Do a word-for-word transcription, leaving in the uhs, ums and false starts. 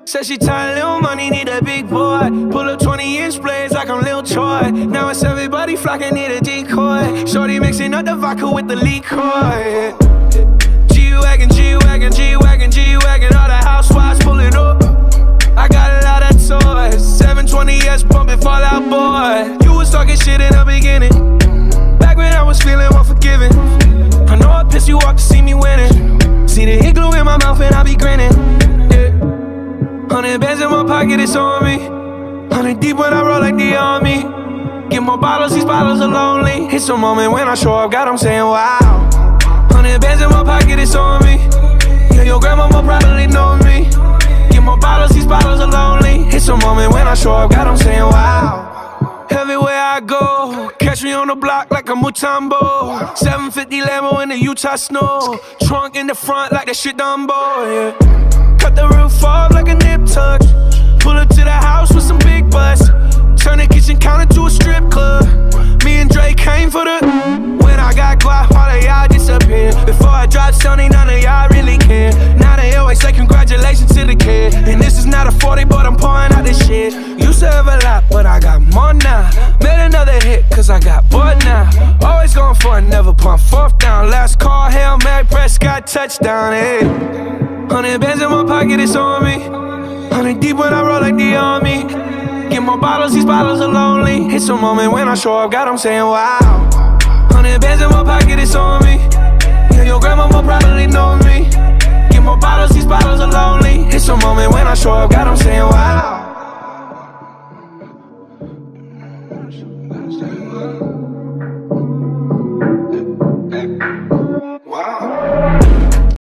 Said she tired, little money, need a big boy. Pull up twenty inch blades like I'm Lil Troy. Now it's everybody flocking, need a decoy. Shorty mixing up the vodka with the liquor. G-Wagon, G-Wagon, G-Wagon, G-Wagon. All the housewives pulling up. I got a lot of toys. seven twenty S pumping Fall Out Boy. You was talking shit in the beginning, back when I was feeling unforgiving. I know I pissed you off to see me winning. See the hit glue in my mouth and I be grinning. Yeah. Hundred bands in my pocket, it's on me. Hundred deep when I roll like the army. Get more bottles, these bottles are lonely. It's a moment when I show up, God, I'm saying wow. Hundred bands in my pocket, it's on me. Yeah, your grandma will probably know me. Get more bottles, these bottles are lonely. It's a moment when I show up, God, I'm saying wow. Everywhere I go, catch me on the block like a Mutombo. seven fifty Lambo in the Utah snow. Trunk in the front like that shit Dumbo, yeah. Cut the roof off like a nip tuck. Pull up to the house with some big butts. Turn the kitchen counter to a strip club. Me and Drake came for the. When I got guap, all of y'all disappear. Before I drop Sony, none of y'all really care. Now they always say congratulations to the kid. And this is not a forty, but I'm pouring out this shit. Used to have a lot, but I got more now. Made another hit, cause I got bored now. Always going for it, never pump fourth down. Last call, Hail Mary, Prescott, touchdown, hey. Hundred bands in my pocket, it's on me. Hundred deep when I roll like the army. Get more bottles, these bottles are lonely. It's a moment when I show up, God, I'm saying wow. Hundred bands in my pocket, it's on me. Yeah, your grandma will probably know me. Get more bottles, these bottles are lonely. It's a moment when I show up, God, I'm saying wow.